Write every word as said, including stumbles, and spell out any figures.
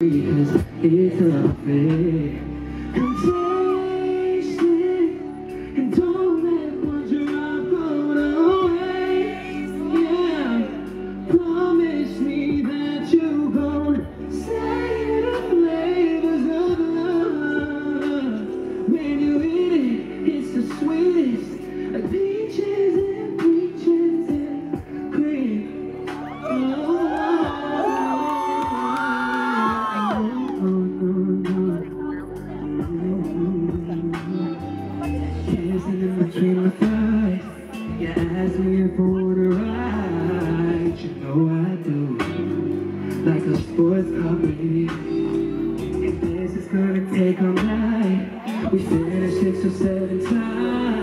Because it's lovely. Come taste it, and don't let one drop go away. Yeah, promise me that you gon' say the flavors of love. When you eat it, it's the sweetest, like peaches and peaches and cream. Oh. Between my thighs, you ask me if I wanna ride. You know I do, like a sports car, baby. If this is gonna take all night, we finish six or seven times.